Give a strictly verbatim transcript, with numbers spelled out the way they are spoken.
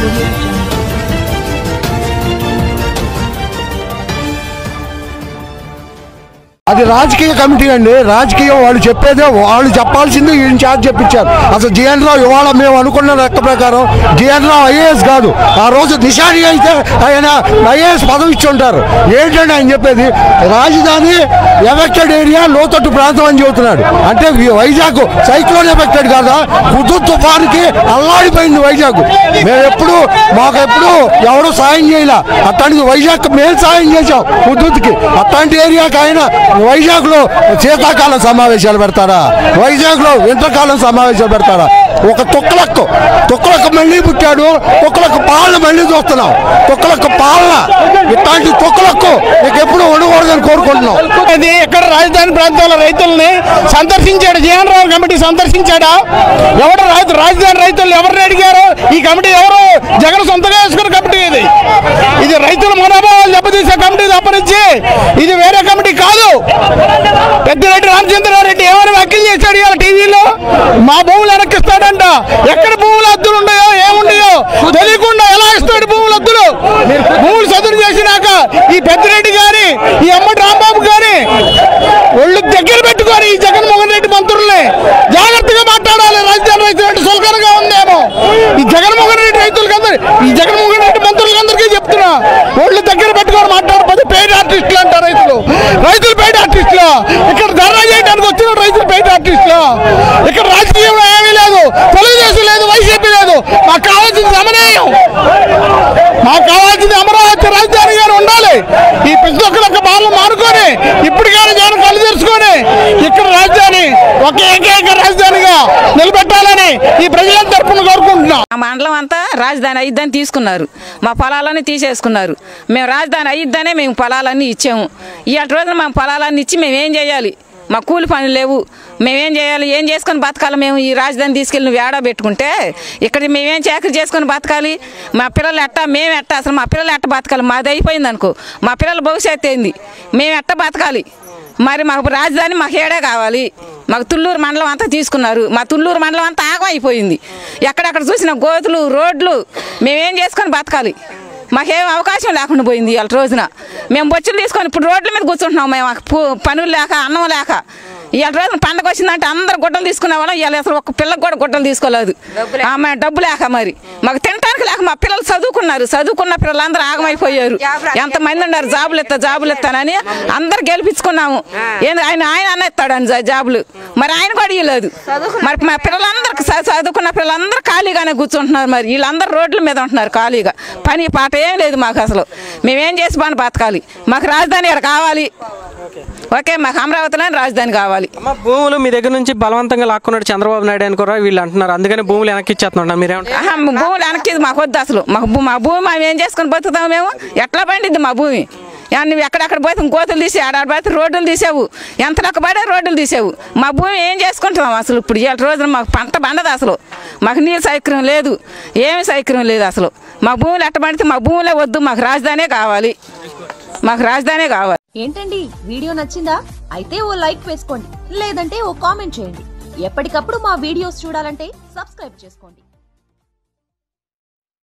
అది రాజకీయ కమిటీ అండి. రాజకీయం వాళ్ళు చెప్పేదే వాళ్ళు చెప్పాల్సింది ఈయన చేత చెప్పించారు. అసలు జిఎన్ రావు ఇవాళ మేము అనుకున్న లెక్క ప్రకారం జిఎన్ రావు ఐఏఎస్ కాదు. ఆ రోజు దిశాని అయితే ఆయన ఐఏఎస్ పదవి ఇచ్చి ఉంటారు. ఏంటంటే ఆయన చెప్పేది రాజధాని ఎఫెక్టెడ్ ఏరియా లోతట్టు ప్రాంతం అని చెబుతున్నాడు. అంటే వైజాగ్ సైక్లోన్ ఎఫెక్టెడ్ కాదా? హుదూద్ తుఫాన్కి అల్లాడిపోయింది వైజాగ్. మేము ఎప్పుడు మాకు ఎప్పుడు ఎవరు సాయం చేయలే. అట్లాంటిది వైజాగ్ మేము సాయం చేసాం హుదూద్కి. అట్లాంటి ఏరియాకి ఆయన వైజాగ్ లో శీతాకాలం సమావేశాలు పెడతారా? వైజాగ్ లో వింటర్కాలం సమావేశాలు పెడతారా? ఒక తొక్కలకు తొక్కలకు మళ్ళీ పుట్టాడు. తొక్కలకు పాలన మళ్ళీ చూస్తున్నాం. తొక్కలకు పాలన ఇట్లాంటి తొక్కలకు నీకు ఎప్పుడు ఉండకూడదని కోరుకుంటున్నాం. అది ఇక్కడ రాజధాని ప్రాంతాల రైతుల్ని సందర్శించాడు జిఎన్ రావు కమిటీ సందర్శించాడా? ఎవరు రాజధాని రైతులు ఎవరిని అడిగారు? ఈ కమిటీ ఎవరు? జగన్ సొంతగా వేసుకున్న కమిటీ ఇది. ఇది రైతుల మనోభావాలు దెబ్బతీసే కమిటీ తప్పనించి ఇది వేరే కమిటీ కాదు. పెద్దిరెడ్డి రామచంద్రారెడ్డి ఏమైనా వ్యాఖ్యలు చేశాడు ఇవాళ టీవీలో? మా భూములు వెనక్కిస్తాడంట. ఎక్కడ భూములు హద్దులు ఉన్నాయో ఏముండయో తెలియకుండా ఎలా ఇస్తాడు భూములు హద్దులు? భూములు సదురు చేసినాక ఈ పెద్దిరెడ్డి గారి ఈ అమ్మటి రాంబాబు గారి ఒళ్ళు దగ్గర పెట్టుకొని ఈ జగన్మోహన్ రెడ్డి మంత్రుల్ని జాగ్రత్తగా మాట్లాడాలి. రాజధాని రైతులు సులకనగా ఉందేమో ఈ జగన్మోహన్ రెడ్డి రైతులకందరూ ఈ జగన్మోహన్ రెడ్డి మంత్రులకందరికీ చెప్తున్నా ఒళ్ళు దగ్గర పెట్టుకొని మాట్లాడకపోతే పెయిడ్ ఆర్టిస్టులు అంటారు రైతులు. రైతులు పెయిడ్ ఆర్టిస్టులు. ఇక్కడ ధర్నా చేయడానికి వచ్చిన రైతులు పెయిడ్ ఆర్టిస్టులు. ఇక్కడ రాజకీయంలో ఏమీ లేదు. తెలుగుదేశం లేదు, వైసీపీ లేదు. మాకు కావాల్సింది సమన్వయం. మాకు కావాల్సింది అమరావతి రాజధాని గారు ఉండాలి. ఈ పిచ్చొక్కలొక్క బాధలు మానుకొని ఇప్పటికైనా జనం కళ్ళు తెరుచుకొని ఇక్కడ రాజధాని ఒక ఏకైక రాజధానిగా నిలబెట్టాలని ఈ ప్రజల తరపున కోరుకుంటున్నాం. మా మండలం అంతా రాజధాని అయ్యిద్దని తీసుకున్నారు. మా పొలాలన్నీ తీసేసుకున్నారు. మేము రాజధాని అయ్యిద్దనే మేము పొలాలన్నీ ఇచ్చాము. ఈ రోజున మా పొలాలన్నీ ఇచ్చి మేము ఏం చేయాలి? మా కూలి పనులు లేవు. మేమేం చేయాలి? ఏం చేసుకొని బతకాలి? మేము ఈ రాజధాని తీసుకెళ్ళి నువ్వు ఏడా పెట్టుకుంటే ఇక్కడ మేమేం చాకరీ చేసుకొని బతకాలి? మా పిల్లలు ఎట్టా మేము ఎట్టా అసలు మా పిల్లలు ఎట్ట బతకాలి? మాది అయిపోయింది అనుకో. మా పిల్లల భవిష్యత్తు ఏంది? మేము ఎట్ట బతకాలి? మరి మాకు రాజధాని మాకు ఏడే కావాలి. మాకు తుళ్ళూరు మండలం అంతా తీసుకున్నారు. మా తుళ్ళూరు మండలం అంతా ఆగం అయిపోయింది. ఎక్కడెక్కడ చూసిన గోతులు రోడ్లు. మేమేం చేసుకొని బతకాలి? మాకేం అవకాశం లేకుండా పోయింది ఇవాళ రోజున. మేము బొచ్చులు తీసుకొని ఇప్పుడు రోడ్ల మీద కూర్చుంటున్నాం. మేము పనులు లేక అన్నం లేక. ఇవాళ రోజున పండగ వచ్చిందంటే అందరు గుడ్డలు తీసుకునే వాళ్ళం. ఇవాళ అసలు ఒక పిల్లకి కూడా గుడ్డలు తీసుకోలేదు. ఆమె డబ్బు లేక మరి మాకు తినడానికి లేక మా పిల్లలు చదువుకున్నారు. చదువుకున్న పిల్లలందరూ ఆగమైపోయారు. ఎంతమంది ఉన్నారు జాబులు ఇస్తా జాబులు ఇస్తానని అందరు గెలిపించుకున్నాము. ఏంది ఆయన ఆయన అన్న ఇస్తాడని జాబులు మరి ఆయన కూడా ఇవ్వలేదు. మరి మా పిల్లలందరికి చదువుకున్న పిల్లలందరూ ఖాళీగానే కూర్చుంటున్నారు. మరి వీళ్ళందరూ రోడ్ల మీద ఉంటున్నారు ఖాళీగా. పని పాట ఏం లేదు మాకు. అసలు మేమేం చేసి పని బతకాలి? మాకు రాజధాని ఇక్కడ కావాలి. ఓకే, మాకు అమరావతిలోని రాజధాని కావాలి. భూములు మీ దగ్గర నుంచి బలవంతంగా లాక్కున్నాడు చంద్రబాబు నాయుడు అని కూడా వీళ్ళు అంటున్నారు. అందుకని భూములు వెనక్కి ఇచ్చేస్తున్నారు. మీరేమంటారు? భూములు వెనక్కి మాకు వద్దు అసలు. మాకు మా భూమి మేము ఏం చేసుకుని బతుకుతాము? మేము ఎట్లా పండిద్ది మా భూమి? నువ్వు ఎక్కడెక్కడ పోతే కోతులు తీసి ఆడాడు పోతే రోడ్డులు తీసావు. ఎంత లెక్క పడే రోడ్డులు తీసావు. మా భూమి ఏం చేసుకుంటున్నాం అసలు? ఇప్పుడు ఈ రోజున మాకు పంట పండదు అసలు. మాకు నీళ్ళు సౌకర్యం లేదు, ఏమి సౌకర్యం లేదు అసలు. మా భూములు ఎట్ట పడితే మా భూములే వద్దు. మాకు రాజధానే కావాలి. మాకు రాజధానే కావాలి. ఏంటండి వీడియో నచ్చిందా? అయితే ఓ లైక్ వేసుకోండి, లేదంటే ఓ కామెంట్ చేయండి. ఎప్పటికప్పుడు మా వీడియోస్ చూడాలంటే సబ్స్క్రైబ్ చేసుకోండి.